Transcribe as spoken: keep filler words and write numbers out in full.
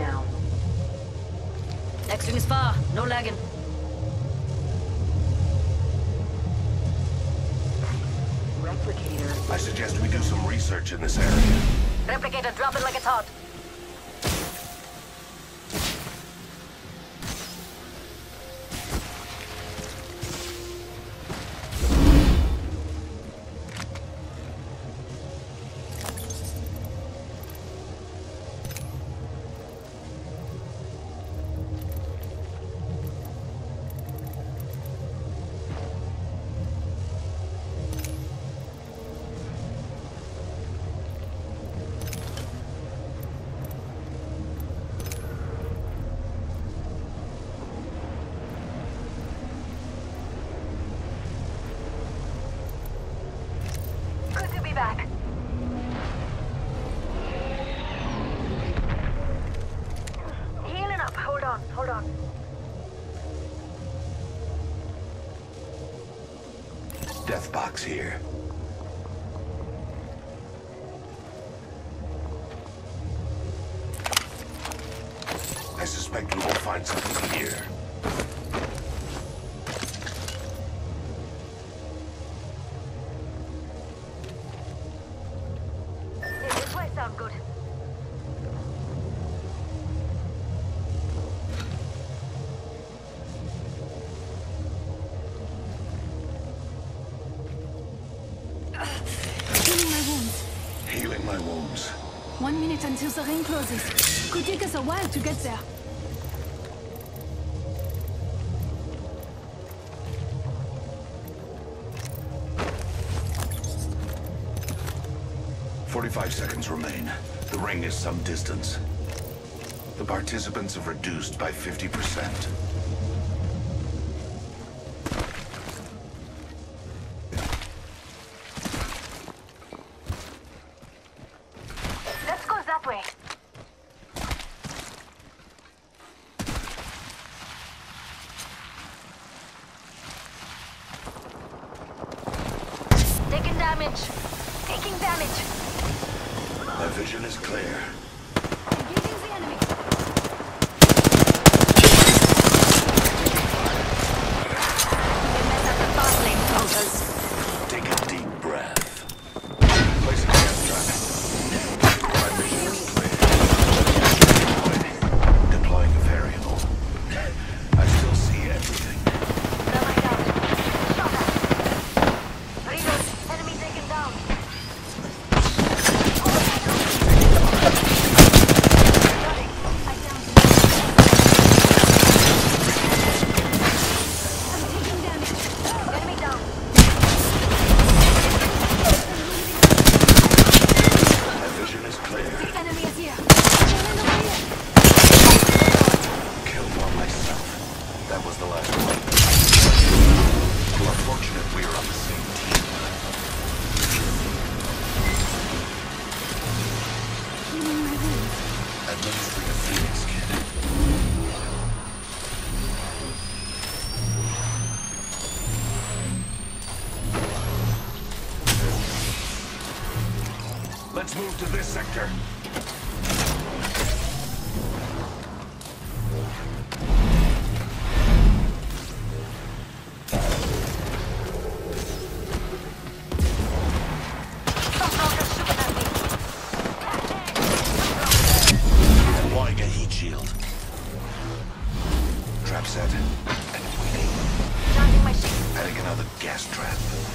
down. Next ring is far. No lagging. Replicator. I suggest we do some research in this area. Replicator, drop it like it's hot. Back. Healing up. Hold on, hold on. Death box here. I suspect we will find something here. Sound good. Healing my wounds. Healing my wounds. One minute until the ring closes. Could take us a while to get there. Forty-five seconds remain. The ring is some distance. The participants have reduced by fifty percent. Let's go that way. Taking damage. Taking damage. My vision is clear. Engaging the enemy. They mess up the fast lane closers. Take a deep breath. Place a gas trap. My vision is clear. Deploying a variable. I still see everything. Thermite out. Shot at. Reload. Enemy taken down. Enemy down. My vision is clear. The enemy is here. Killed one myself. That was the last one. You are fortunate we are on the same team. Healing my wounds. Administering a Phoenix kit. Let's move to this sector. Some soldiers shooting at me. Deploying a heat shield. Trap set. And waiting. Charging my shield. Adding another gas trap.